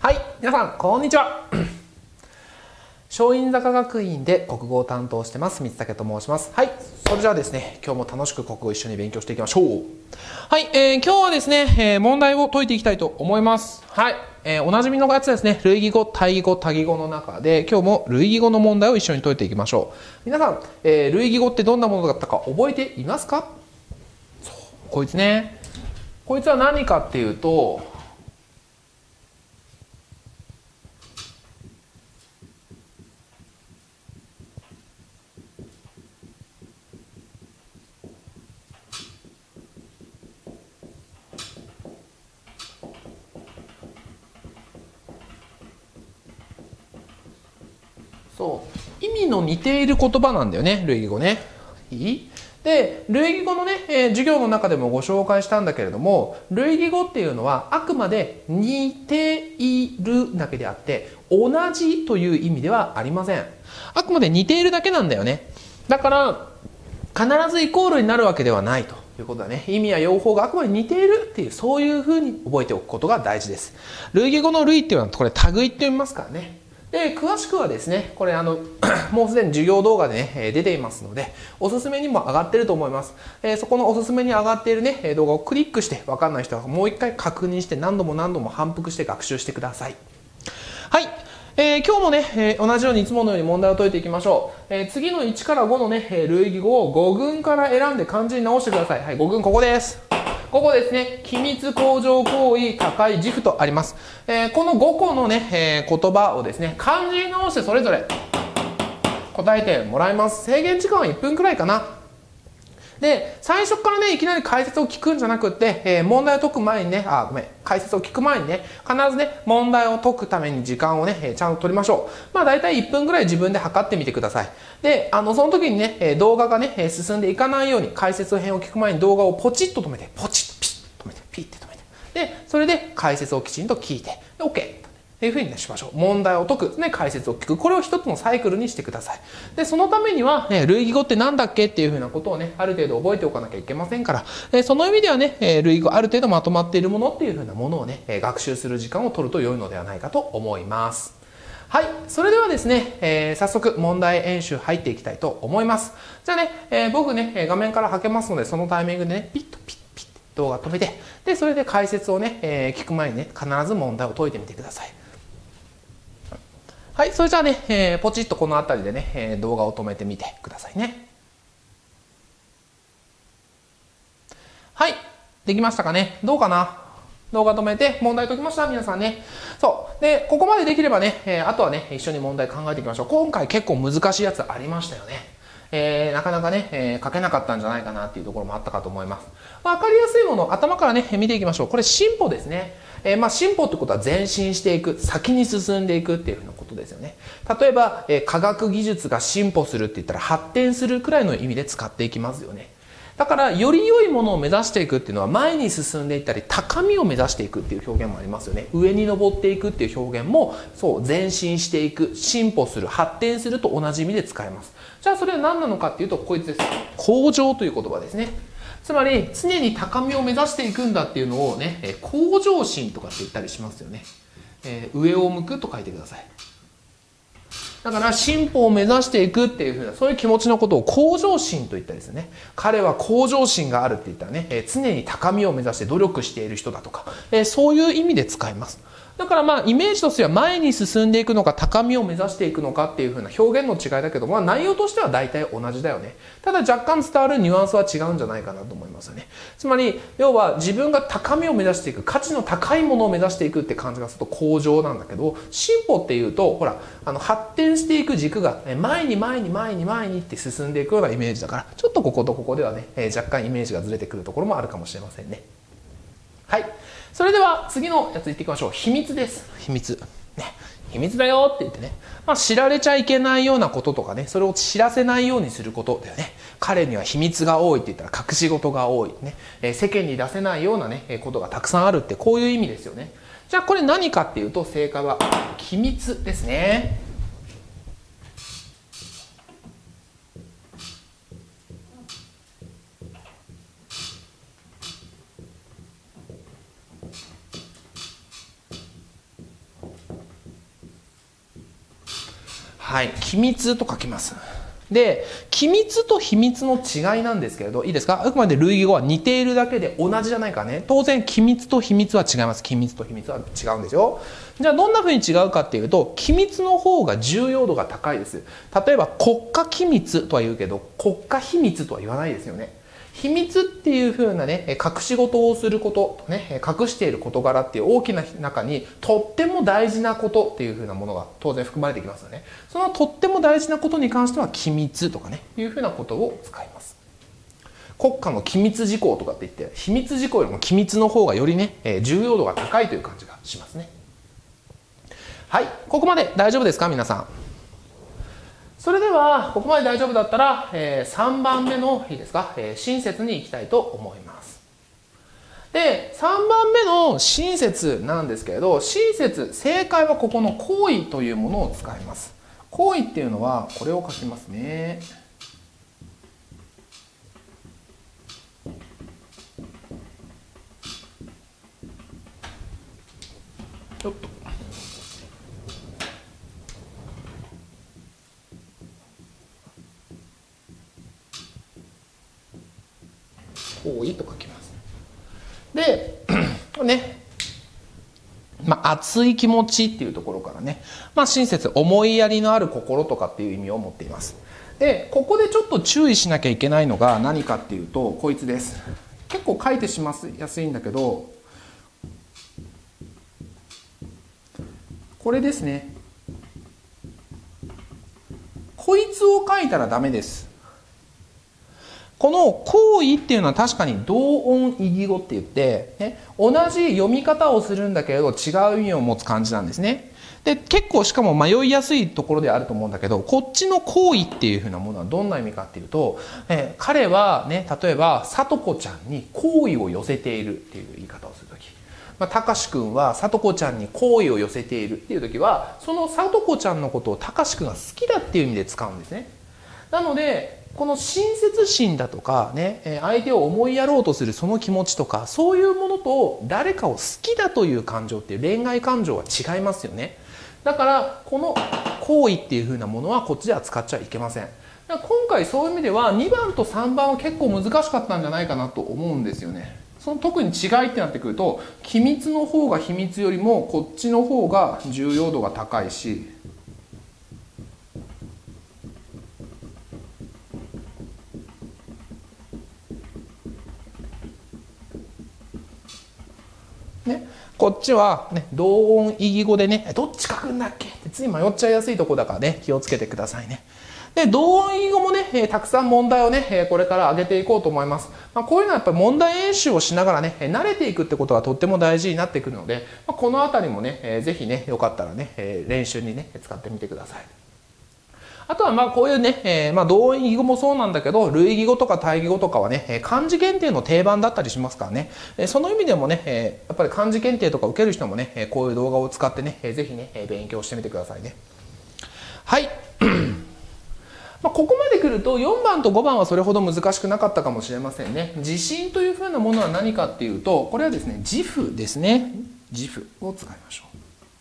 はい、皆さんこんにちは。松陰坂学院で国語を担当してます三武と申します。はい、それじゃあですね、今日も楽しく国語を一緒に勉強していきましょう。はい、今日はですね、問題を解いていきたいと思います。はい、おなじみのやつですね、類義語、対義語、多義語の中で今日も類義語の問題を一緒に解いていきましょう。皆さん、類義語ってどんなものだったか覚えていますか？そう、こいつね。こいつは何かっていうと、そう意味の似ている言葉なんだよね、類義語ね。いい？で類義語のね、授業の中でもご紹介したんだけれども、類義語っていうのはあくまで似ているだけであって同じという意味ではありません。あくまで似ているだけなんだよね。だから必ずイコールになるわけではないということだね。意味や用法があくまで似ているっていう、そういうふうに覚えておくことが大事です。類義語の類っていうのはこれ類って読みますからね。で詳しくはですね、これもうすでに授業動画でね出ていますので、おすすめにも上がってると思います。そこのおすすめに上がっているね動画をクリックして、分かんない人はもう一回確認して何度も何度も反復して学習してください。はい、今日もね、同じようにいつものように問題を解いていきましょう。次の1から5のね類義語を語群から選んで漢字に直してください。はい、語群ここです。ここですね、機密向上行為高い自負とあります。この5個のね、言葉をですね漢字に直してそれぞれ答えてもらいます。制限時間は1分くらいかな。で最初からねいきなり解説を聞くんじゃなくって、問題を解く前にね解説を聞く前にね必ずね問題を解くために時間をね、ちゃんと取りましょう。まあ大体1分ぐらい自分で測ってみてください。でその時にね動画がね進んでいかないように、解説編を聞く前に動画をポチッと止めて、ポチッとピッと止めて、ピッて止めて、でそれで解説をきちんと聞いて OKっていうふうにしましょう。問題を解く、ね、解説を聞く、これを一つのサイクルにしてください。でそのためには、ね、類義語ってなんだっけっていうふうなことをねある程度覚えておかなきゃいけませんから、その意味ではね類義語ある程度まとまっているものっていうふうなものをね学習する時間を取ると良いのではないかと思います。はい、それではですね、早速問題演習入っていきたいと思います。じゃあね、僕ね画面からはけますので、そのタイミングでねピッとピッピッ動画止めて、でそれで解説をね、聞く前にね必ず問題を解いてみてください。はい、それじゃあね、ポチッとこの辺りでね、動画を止めてみてくださいね。はい、できましたかね。どうかな。動画止めて問題解きました皆さんね。そうでここまでできればね、あとはね一緒に問題考えていきましょう。今回結構難しいやつありましたよね。なかなかね、書けなかったんじゃないかなっていうところもあったかと思います。分かりやすいもの頭からね見ていきましょう。これ進歩ですね。進歩ってことは前進していく、先に進んでいくっていうふうなことですよね。例えば、科学技術が進歩するって言ったら発展するくらいの意味で使っていきますよね。だからより良いものを目指していくっていうのは前に進んでいったり高みを目指していくっていう表現もありますよね。上に登っていくっていう表現もそう前進していく、進歩する、発展すると同じ意味で使えます。じゃあそれは何なのかっていうとこいつです。向上という言葉ですね。つまり常に高みを目指していくんだっていうのをね向上心とかって言ったりしますよね。上を向くと書いてください。だから進歩を目指していくっていうふうなそういう気持ちのことを向上心と言ったりですね。彼は向上心があるって言ったらね常に高みを目指して努力している人だとかそういう意味で使います。だからまあイメージとしては前に進んでいくのか高みを目指していくのかっていう風な表現の違いだけど、内容としては大体同じだよね。ただ若干伝わるニュアンスは違うんじゃないかなと思いますよね。つまり要は自分が高みを目指していく、価値の高いものを目指していくって感じがすると向上なんだけど、進歩っていうとほら発展していく軸が前に前に前に前にって進んでいくようなイメージだから、ちょっとこことここではね若干イメージがずれてくるところもあるかもしれませんね。はい、それでは次のやついっていきましょう。秘密です。秘密、ね、秘密だよって言ってね、知られちゃいけないようなこととかね、それを知らせないようにすることだよね。彼には秘密が多いって言ったら隠し事が多いね、世間に出せないようなねことがたくさんあるって、こういう意味ですよね。じゃあこれ何かっていうと正解は機密ですね。 はい、機密と書きます。で、機密と秘密の違いなんですけれど、いいですか？あくまで類義語は似ているだけで同じじゃないからね。当然、機密と秘密は違います。機密と秘密は違うんですよ。じゃあ、どんな風に違うかっていうと、機密の方が重要度が高いです。例えば、国家機密とは言うけど、国家秘密とは言わないですよね。秘密っていう風なね、隠し事をすること、ね、隠している事柄っていう大きな中に、とっても大事なことっていう風なものが当然含まれてきますよね。そのとっても大事なことに関しては、機密とかね、いう風なことを使います。国家の機密事項とかって言って、秘密事項よりも機密の方がよりね、重要度が高いという感じがしますね。はい、ここまで大丈夫ですか、皆さん。それではここまで大丈夫だったら、3番目のいいですか、親切に行きたいと思います。で、3番目の親切なんですけれど、親切、正解はここの行為というものを使います。行為っていうのはこれを書きますね。ちょっと行為と書きます。で、ね、熱い気持ちっていうところからね、親切、思いやりのある心とかっていう意味を持っています。で、ここでちょっと注意しなきゃいけないのが何かっていうと、こいつです。結構書いてしまいやすいんだけど、これですね。こいつを書いたらダメです。この行為っていうのは確かに同音異義語って言って、ね、同じ読み方をするんだけれど違う意味を持つ漢字なんですね。で、結構しかも迷いやすいところであると思うんだけど、こっちの行為っていうふうなものはどんな意味かっていうと、彼はね、例えば聡子ちゃんに好意を寄せているっていう言い方をするとき、たかしくんは聡子ちゃんに好意を寄せているっていうときは、その聡子ちゃんのことをたかしくんが好きだっていう意味で使うんですね。なので、この親切心だとかね、相手を思いやろうとするその気持ちとか、そういうものと誰かを好きだという感情っていう恋愛感情は違いますよね。だからこの行為っていう風なものはこっちでは使っちゃいけません。今回そういう意味では2番と3番は結構難しかったんじゃないかなと思うんですよね。その特に違いってなってくると、機密の方が秘密よりもこっちの方が重要度が高いし、ね、こっちは、ね、同音異義語でね、どっち書くんだっけってつい迷っちゃいやすいところだからね、気をつけてくださいね。で、同音異義語もね、たくさん問題をね、これから上げていこうと思います。こういうのはやっぱり問題演習をしながらね、慣れていくってことがとっても大事になってくるので、このあたりもね、ぜひね、よかったらね、練習にね、使ってみてください。あとはこういうね、同音異義語もそうなんだけど、類義語とか対義語とかはね、漢字検定の定番だったりしますからね、その意味でもね、やっぱり漢字検定とか受ける人もね、こういう動画を使ってね、ぜひね、勉強してみてくださいね。はい。ここまで来ると4番と5番はそれほど難しくなかったかもしれませんね。自信というふうなものは何かっていうと、これはですね、自負ですね。自負を使いましょう。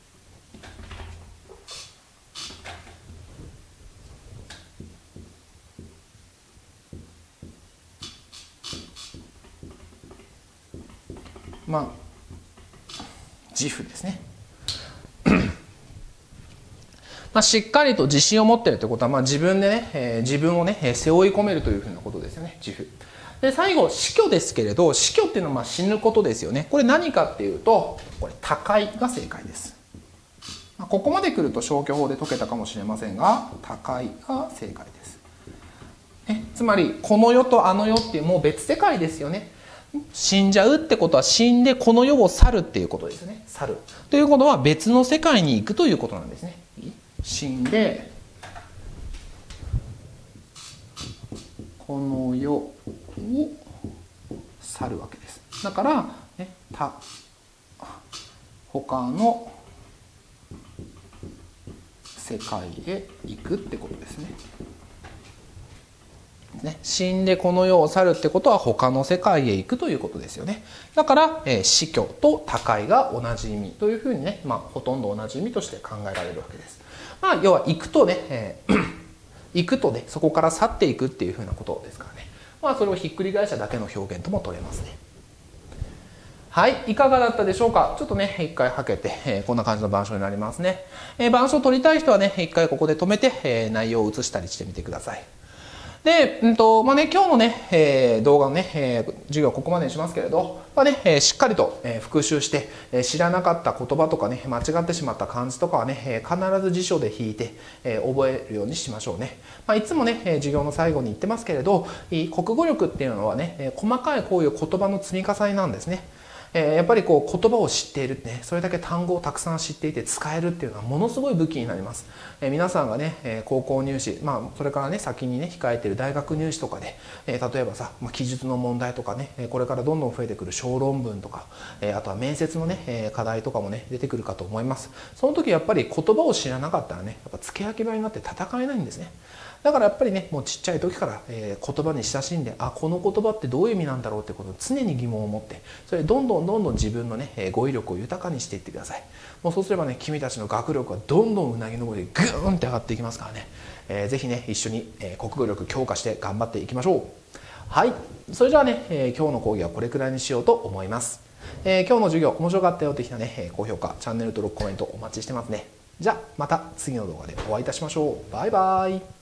自負ですね。しっかりと自信を持っているということは、自分でね、自分をね、背負い込めるというふうなことですよね、自負。で、最後、死去ですけれど、死去っていうのは死ぬことですよね。これ何かっていうと、これ、他界が正解です。ここまで来ると消去法で解けたかもしれませんが、他界が正解です。つまり、この世とあの世っていうもう別世界ですよね。死んじゃうってことは死んでこの世を去るっていうことですね。去る。ということは別の世界に行くということなんですね。死んでこの世を去るわけです。だから、ね、他の世界へ行くってことですね。死んでこの世を去るってことは他の世界へ行くということですよね。だから、死去と他界が同じ意味というふうにね、ほとんど同じ意味として考えられるわけです。 まあ要は行くとね、行くとねそこから去っていくっていうふうなことですからね。まあそれをひっくり返しただけの表現とも取れますね。はい、いかがだったでしょうか。ちょっとね、一回はけて、こんな感じの板書になりますね。板書を取りたい人はね、一回ここで止めて、内容を移したりしてみてください。で、まあね、今日のね、動画のね、授業はここまでにしますけれど、まあね、しっかりと、復習して、知らなかった言葉とかね、間違ってしまった漢字とかはね、必ず辞書で引いて、覚えるようにしましょうね。まあ、いつもね、授業の最後に言ってますけれど、国語力っていうのはね、細かいこういう言葉の積み重ねなんですね。やっぱりこう言葉を知っているね、それだけ単語をたくさん知っていて使えるっていうのはものすごい武器になります。皆さんがね、高校入試、まあそれからね先にね控えている大学入試とかで、例えばさ、記述の問題とかね、これからどんどん増えてくる小論文とか、あとは面接のね、課題とかもね出てくるかと思います。その時やっぱり言葉を知らなかったらね、やっぱ付け焼き場になって戦えないんですね。だからやっぱりね、もうちっちゃい時から、言葉に親しんで、あ、この言葉ってどういう意味なんだろうってことを常に疑問を持って、それでどんどん自分のね、語彙力を豊かにしていってください。もうそうすればね、君たちの学力はどんどんうなぎ登りでグーンって上がっていきますからね、ぜひね、一緒に、国語力強化して頑張っていきましょう。はい、それじゃあね、今日の講義はこれくらいにしようと思います。今日の授業面白かったよって人はね、高評価、チャンネル登録、コメントお待ちしてますね。じゃあまた次の動画でお会いいたしましょう。バイバイ。